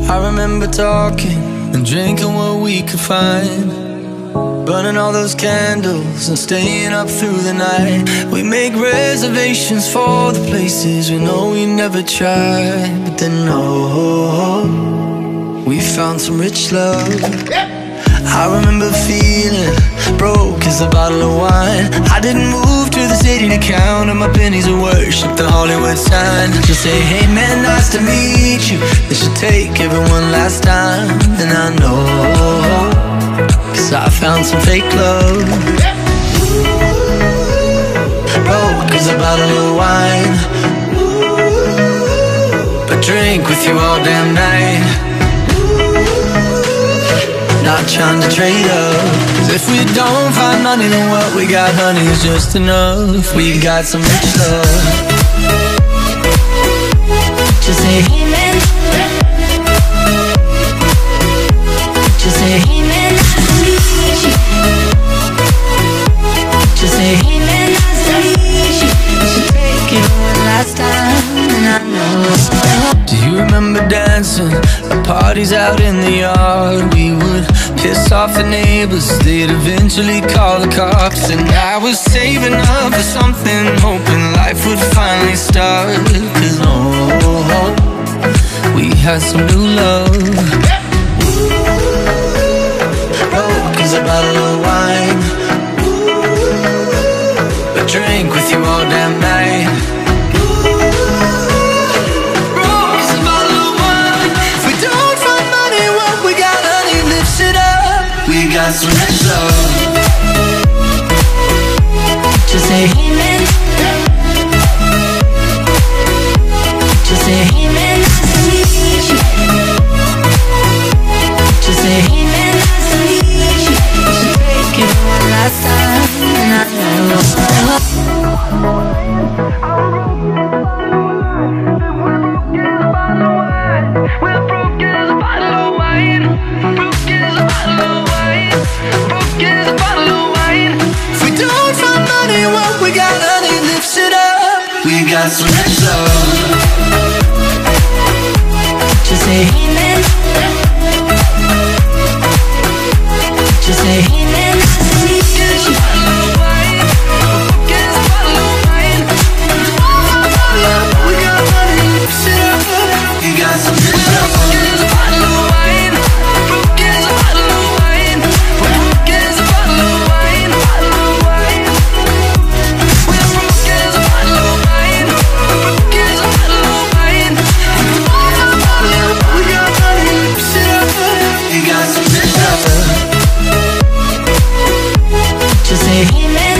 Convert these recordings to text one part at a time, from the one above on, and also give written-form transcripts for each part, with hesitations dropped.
I remember talking and drinking what we could find, burning all those candles and staying up through the night. We make reservations for the places we know we never tried. But then, oh, we found some rich love. I remember feeling broke as a bottle of wine. I didn't move to the city to count on my pennies of worship the Hollywood sign. Just say, hey man, nice to meet you. They should take everyone last time. And I know, cause I found some fake love. Broke as a bottle of wine, but drink with you all damn night. Not trying to trade up, cause if we don't find money, then what we got, honey, is just enough. We got some rich love. Just say, hey man. Just say, hey man, nice to meet you. Just say, hey man, nice to meet you. We should take it one last time, and I know. Do you remember dancing at parties out in the yard? We would piss off the neighbors, they'd eventually call the cops. And I was saving up for something, hoping life would finally start. Cause oh, we had some new love. Broke as a bottle of wine, but drink with you all damn night. We got some rich love. Just say, hey man. Just say, hey man, nice to meet you. Just say, hey man, nice to meet you. We should take it one last time, and I we're broke as a bottle of wine. Broke as a bottle of wine. Broke as a bottle of wine. If we don't find money, what we got, honey, lifts it up. We got some rich love. Just say, hey man. Just say, hey man, nice to meet you. Broke as a bottle of wine. We got money, lifts it up. We got some rich love. Just say, hey man.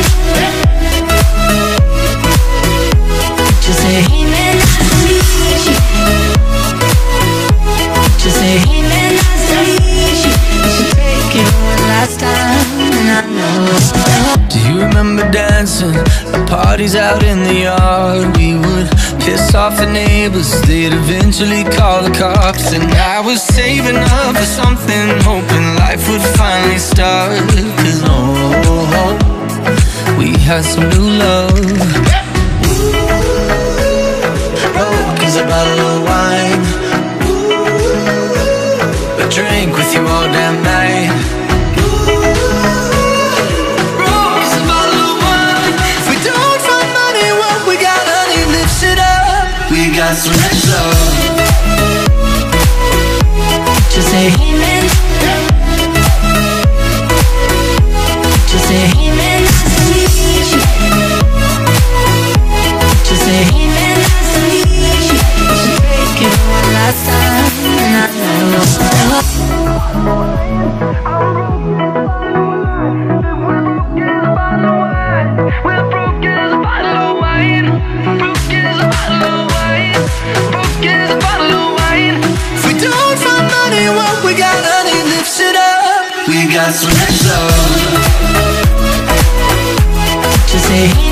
Just say, hey man, nice to meet you. Just say, hey man, nice to meet you. We should take it one last time, and I know. Do you remember dancing at parties out in the yard? We would piss off the neighbors, they'd eventually call the cops. And I was saving up for something, hoping life would finally start. Cause oh, we had some new love. Broke as a bottle of wine, but drink with you all damn night. Broke as a bottle of wine. If we don't find money, what we got, honey, lifts it up. We got some rich love. Just say, hey man. Just say, hey man, nice to meet you. Just say, hey man, nice to meet you. We should take it one last time, and I know. We're broke as a bottle of wine. Broke as a bottle of wine. Broke as a bottle of wine. If we don't find money, what we got, honey, lifts it up. We got some rich love. Just say, hey